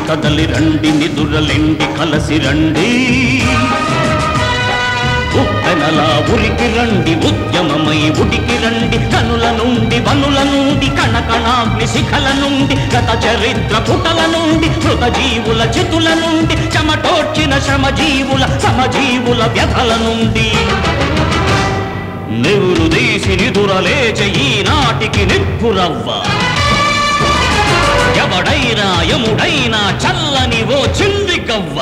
కదలి రండి నిదురలెండి కలసి రండి ఉప్పెనలా ఉరికి రండి ఉద్యమమై ఉడికి రండి కనుల నుండి వనుల నుండి కణకణాగ్ని శిఖల నుండి గత చరిత్ర పుటల నుండి మృత జీవుల చితుల నుండి చెమటోడ్చిన సమజీవుల వ్యధల నుండి నెవురు దేశి నిదురలేచ ఈనాటికి నిప్పురవ్వ ఎవడైనా యముడైనా చల్లని ఓ చింది గవ్వ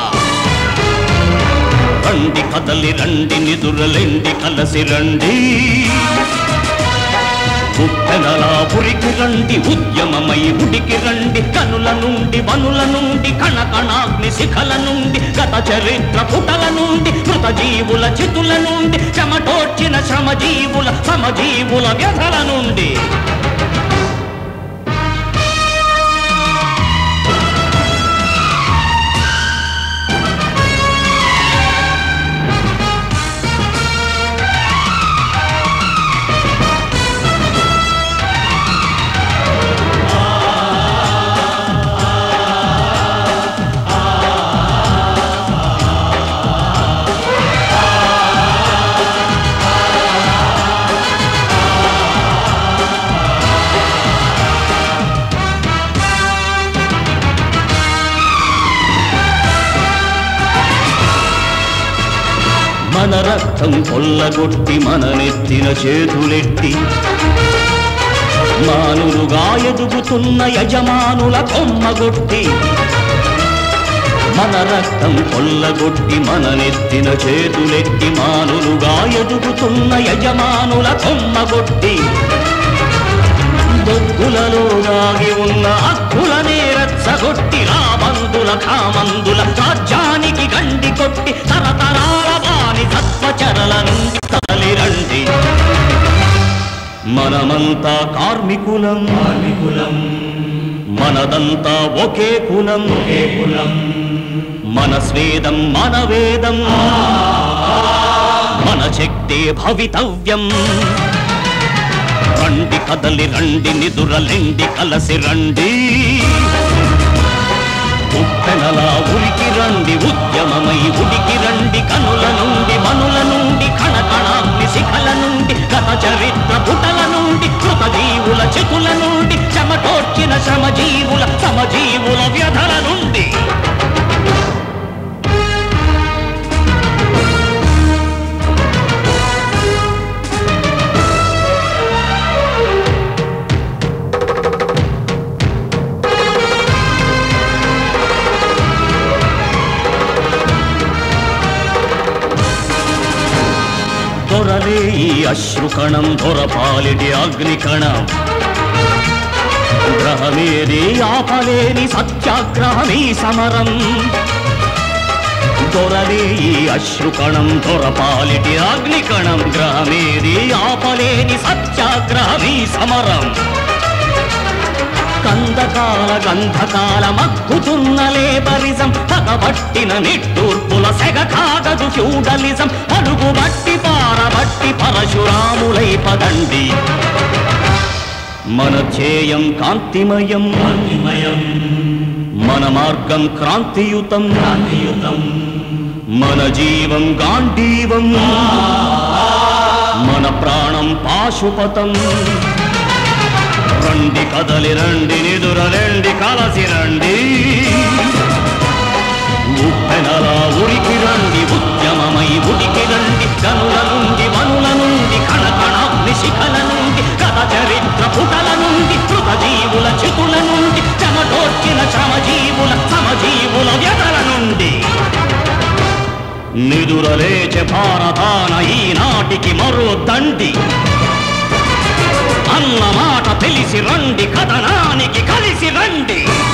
రండి కదలి రండి నిదురలెండి కలసి రండి ఉప్పెనలా ఉరికి రండి ఉద్యమమై ఉడికి రండి కనుల నుండి వనుల నుండి కణకణాగ్ని శిఖల నుండి గత చరిత్ర పుటల నుండి మృత జీవుల చితుల నుండి చెమటోడ్చిన సమజీవుల వ్యధల నుండి మన రక్తం కొల్లగొట్టి మన నెత్తిన చేతులెట్టి మానులుగా ఎదుగుతున్న యజమానుల కొమ్మగొట్టి మన రక్తం కొల్లగొట్టి మన నెత్తిన చేతులెట్టి మానులుగా ఎదుగుతున్న యజమానుల కొమ్మగొట్టి దొగ్గులలో దాగి ఉన్న హక్కులనే రెచ్చగొట్టి రాబందుల కామందుల రాజ్యానికి గండి కొట్టి తరతరాల వాని సత్వచరల నుండి తరలిరండి మనమంతా కార్మికులం మనదంతా ఒకే కులం మన స్వేదం మన వేదం మన శక్తే భవితవ్యం రండి కదలి రండి నిదురలెండి కలసి రండి ఉప్పెనలా ఉరికి రండి ఉద్యమమై ఉడికి రండి కనుల నుండి మనుల నుండి కణకణాగ్ని శిఖల నుండి గత చరిత్ర పుటల నుండి మృత జీవుల చితుల నుండి చెమటోడ్చిన సమజీవుల వ్యధల నుండి దొరలే ఈ అశ్రుకణం దొరపాలిటి అగ్నికణం గ్రహమేది ఆపలేని సత్యాగ్రహమీ సమరం దొరలే ఈ అశ్రుకణం దొరపాలిటి అగ్నికణం గ్రహమేది ఆపలేని సత్యాగ్రహమీ సమరం కందకాల గంధకాల మక్కుతున్న లేబరిజం పగబట్టిన నిట్టూర్పుల సెగ కాగదు ఫ్యూడలిజం పడుగుబట్టి పారబట్టి పరశురాములై పదండి మన ధ్యేయం కాంతిమయం మన మార్గం క్రాంతియుతం మన జీవం గాంధీవం మన ప్రాణం పాశుపతం రండి కదలి రండి నిదురలెండి కలసి రండి ఉప్పెనలా ఉరికి రండి ఉద్యమమై ఉడికి రండి కనుల నుండి వనుల నుండి కణకణాగ్ని శిఖల నుండి గత చరిత్ర పుటల నుండి మృత జీవుల చితుల నుండి చెమటోడ్చిన సమజీవుల వ్యధల నుండి నిదురలేచే భారతాన ఈనాటికి మరో దండి అన్న మాట తెలిసి రండి కథనానికి కలిసి రండి